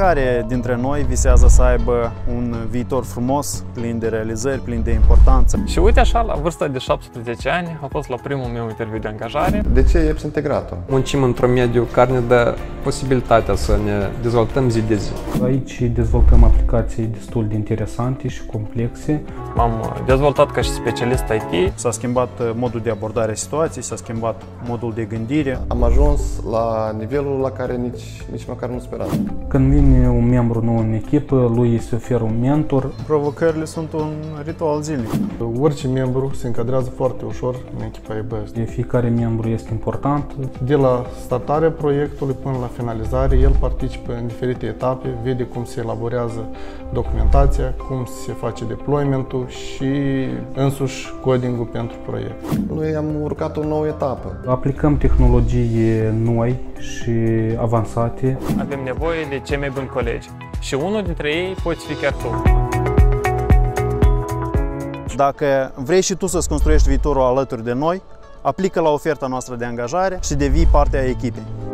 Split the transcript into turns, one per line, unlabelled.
Fiecare dintre noi visează să aibă un viitor frumos, plin de realizări, plin de importanță.
Și uite așa, la vârsta de 17 ani, a fost la primul meu interviu de angajare.
De ce EPS Integrator?
Muncim într-un mediu care ne dă posibilitatea să ne dezvoltăm zi de zi.
Aici dezvoltăm aplicații destul de interesante și complexe.
M-am dezvoltat ca și specialist IT.
S-a schimbat modul de abordare a situației, s-a schimbat modul de gândire.
Am ajuns la nivelul la care nici măcar nu speram.
Când vine un membru nou în echipă, lui îi se oferă un mentor.
Provocările sunt un ritual zilnic.
Orice membru se încadrează foarte ușor în echipa EBS.
Fiecare membru este important.
De la startarea proiectului până la finalizare, el participă în diferite etape, vede cum se elaborează documentația, cum se face deployment-ul și însuși coding-ul pentru proiect.
Noi am urcat o nouă etapă.
Aplicăm tehnologii noi și avansate.
Avem nevoie de cei mai buni colegi și unul dintre ei poți fi chiar tu.
Dacă vrei și tu să-ți construiești viitorul alături de noi, aplică la oferta noastră de angajare și devii parte a echipei.